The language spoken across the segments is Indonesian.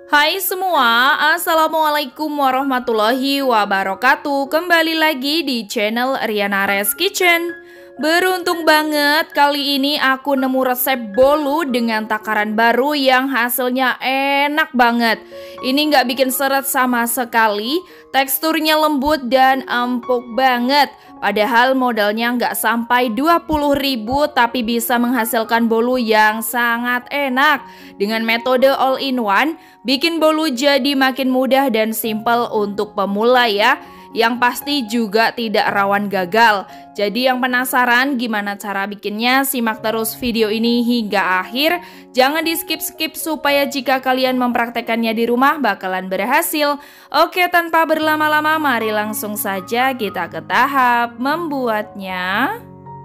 Hai semua, Assalamualaikum warahmatullahi wabarakatuh. Kembali lagi di channel Riana Res Kitchen. Beruntung banget kali ini aku nemu resep bolu dengan takaran baru yang hasilnya enak banget. Ini nggak bikin seret sama sekali, teksturnya lembut dan empuk banget. Padahal modalnya nggak sampai 20.000 tapi bisa menghasilkan bolu yang sangat enak. Dengan metode all in one, bikin bolu jadi makin mudah dan simple untuk pemula ya. Yang pasti juga tidak rawan gagal. Jadi yang penasaran gimana cara bikinnya, simak terus video ini hingga akhir. Jangan di skip-skip supaya jika kalian mempraktekannya di rumah bakalan berhasil. Oke, tanpa berlama-lama mari langsung saja kita ke tahap membuatnya.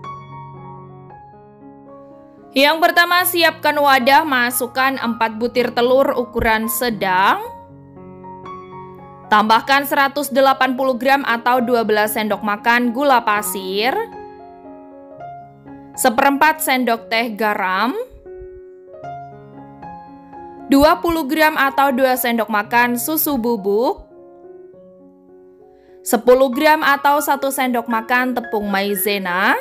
Yang pertama, siapkan wadah, masukkan 4 butir telur ukuran sedang. Tambahkan 180 gram atau 12 sendok makan gula pasir, 1/4 sendok teh garam, 20 gram atau 2 sendok makan susu bubuk, 10 gram atau 1 sendok makan tepung maizena,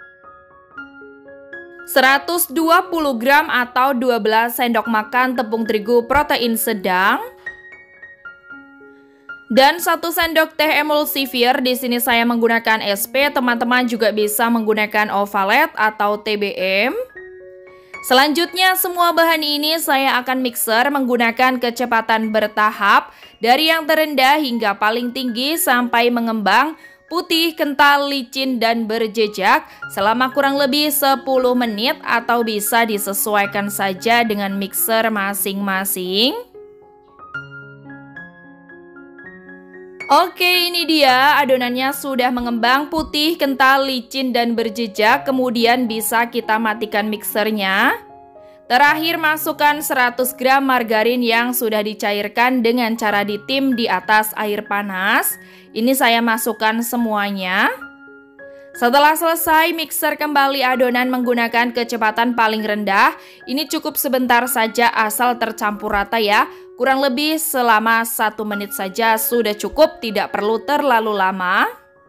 120 gram atau 12 sendok makan tepung terigu protein sedang, dan 1 sendok teh emulsifier. Di sini saya menggunakan SP, teman-teman juga bisa menggunakan Ovalet atau TBM. Selanjutnya semua bahan ini saya akan mixer menggunakan kecepatan bertahap dari yang terendah hingga paling tinggi sampai mengembang, putih, kental, licin, dan berjejak selama kurang lebih 10 menit atau bisa disesuaikan saja dengan mixer masing-masing. Oke, ini dia adonannya sudah mengembang, putih, kental, licin, dan berjejak. Kemudian bisa kita matikan mixernya. Terakhir masukkan 100 gram margarin yang sudah dicairkan dengan cara ditim di atas air panas. Ini saya masukkan semuanya. Setelah selesai, mixer kembali adonan menggunakan kecepatan paling rendah. Ini cukup sebentar saja asal tercampur rata ya. Kurang lebih selama 1 menit saja sudah cukup, tidak perlu terlalu lama.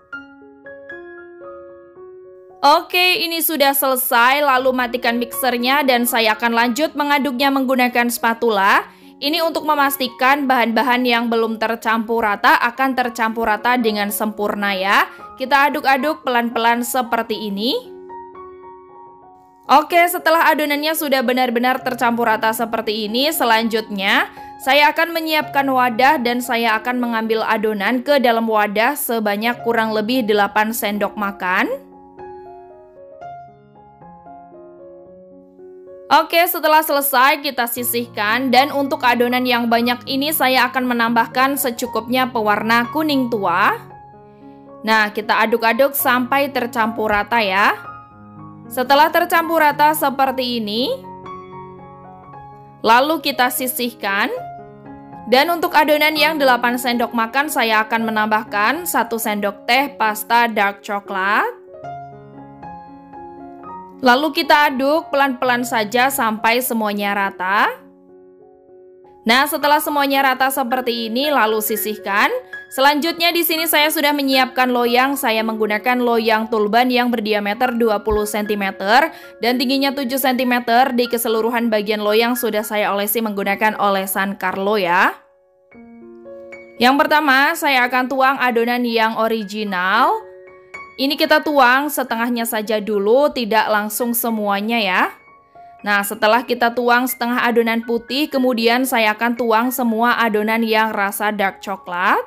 Oke, ini sudah selesai, lalu matikan mixernya dan saya akan lanjut mengaduknya menggunakan spatula. Ini untuk memastikan bahan-bahan yang belum tercampur rata akan tercampur rata dengan sempurna ya. Kita aduk-aduk pelan-pelan seperti ini. Oke, setelah adonannya sudah benar-benar tercampur rata seperti ini, selanjutnya saya akan menyiapkan wadah dan saya akan mengambil adonan ke dalam wadah sebanyak kurang lebih 8 sendok makan. Oke, setelah selesai kita sisihkan dan untuk adonan yang banyak ini saya akan menambahkan secukupnya pewarna kuning tua. Nah, kita aduk-aduk sampai tercampur rata ya. Setelah tercampur rata seperti ini, lalu kita sisihkan. Dan untuk adonan yang 8 sendok makan saya akan menambahkan 1 sendok teh pasta dark coklat. Lalu kita aduk pelan-pelan saja sampai semuanya rata. Nah, setelah semuanya rata seperti ini lalu sisihkan. Selanjutnya di sini saya sudah menyiapkan loyang. Saya menggunakan loyang tulban yang berdiameter 20 cm dan tingginya 7 cm. Di keseluruhan bagian loyang sudah saya olesi menggunakan olesan Carlo ya. Yang pertama saya akan tuang adonan yang original. Ini kita tuang setengahnya saja dulu, tidak langsung semuanya ya. Nah, setelah kita tuang setengah adonan putih, kemudian saya akan tuang semua adonan yang rasa dark coklat.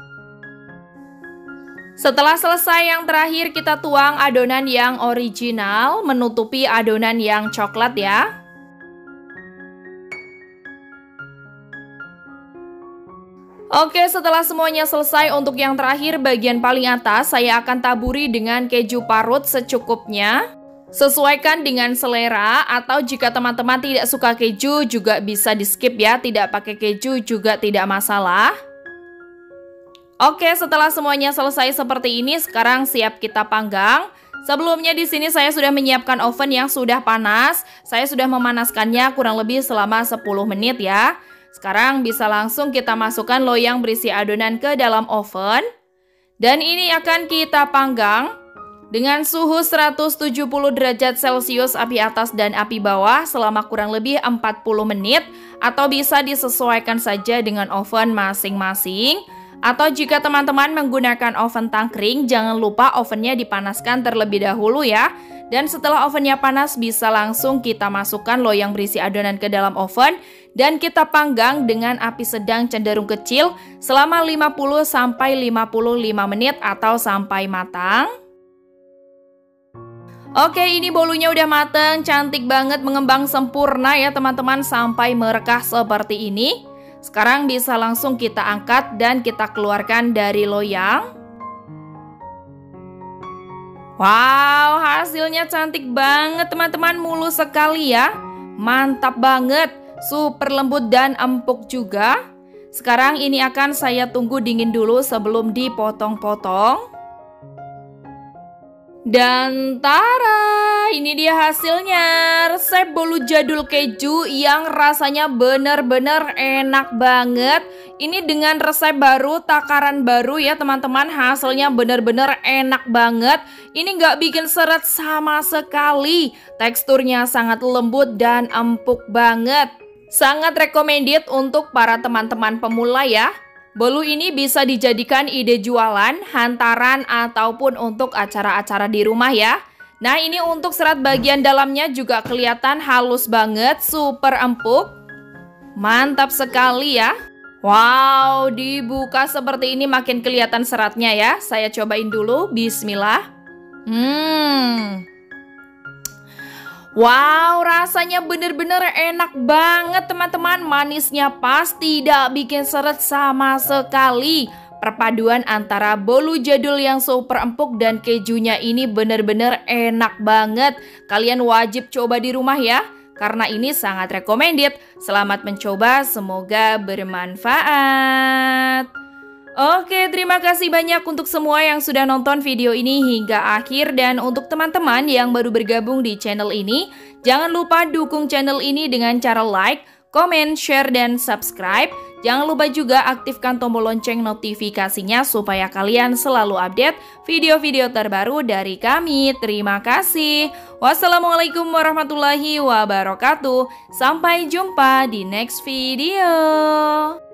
Setelah selesai yang terakhir kita tuang adonan yang original menutupi adonan yang coklat ya. Oke, setelah semuanya selesai, untuk yang terakhir bagian paling atas saya akan taburi dengan keju parut secukupnya. Sesuaikan dengan selera, atau jika teman-teman tidak suka keju juga bisa di skip ya, tidak pakai keju juga tidak masalah. Oke, setelah semuanya selesai seperti ini, sekarang siap kita panggang. Sebelumnya di sini saya sudah menyiapkan oven yang sudah panas. Saya sudah memanaskannya kurang lebih selama 10 menit ya. Sekarang bisa langsung kita masukkan loyang berisi adonan ke dalam oven. Dan ini akan kita panggang dengan suhu 170 derajat Celcius api atas dan api bawah selama kurang lebih 40 menit. Atau bisa disesuaikan saja dengan oven masing-masing. Atau jika teman-teman menggunakan oven tangkring, jangan lupa ovennya dipanaskan terlebih dahulu ya. Dan setelah ovennya panas, bisa langsung kita masukkan loyang berisi adonan ke dalam oven. Dan kita panggang dengan api sedang cenderung kecil selama 50-55 menit atau sampai matang. Oke, ini bolunya udah mateng, cantik banget, mengembang sempurna ya teman-teman, sampai merekah seperti ini. Sekarang bisa langsung kita angkat dan kita keluarkan dari loyang. Wow, hasilnya cantik banget teman-teman, mulus sekali ya. Mantap banget, super lembut dan empuk juga. Sekarang ini akan saya tunggu dingin dulu sebelum dipotong-potong. Dan tara, ini dia hasilnya, resep bolu jadul keju yang rasanya bener-bener enak banget. Ini dengan resep baru, takaran baru ya teman-teman, hasilnya bener-bener enak banget. Ini nggak bikin seret sama sekali, teksturnya sangat lembut dan empuk banget. Sangat recommended untuk para teman-teman pemula ya. Bolu ini bisa dijadikan ide jualan, hantaran, ataupun untuk acara-acara di rumah ya. Nah, ini untuk serat bagian dalamnya juga kelihatan halus banget, super empuk. Mantap sekali ya. Wow, dibuka seperti ini makin kelihatan seratnya ya. Saya cobain dulu, bismillah. Wow, rasanya bener-bener enak banget teman-teman. Manisnya pas, tidak bikin seret sama sekali. Perpaduan antara bolu jadul yang super empuk dan kejunya ini bener-bener enak banget. Kalian wajib coba di rumah ya, karena ini sangat recommended. Selamat mencoba, semoga bermanfaat. Oke, terima kasih banyak untuk semua yang sudah nonton video ini hingga akhir. Dan untuk teman-teman yang baru bergabung di channel ini, jangan lupa dukung channel ini dengan cara like, komen, share, dan subscribe. Jangan lupa juga aktifkan tombol lonceng notifikasinya supaya kalian selalu update video-video terbaru dari kami. Terima kasih. Wassalamualaikum warahmatullahi wabarakatuh. Sampai jumpa di next video.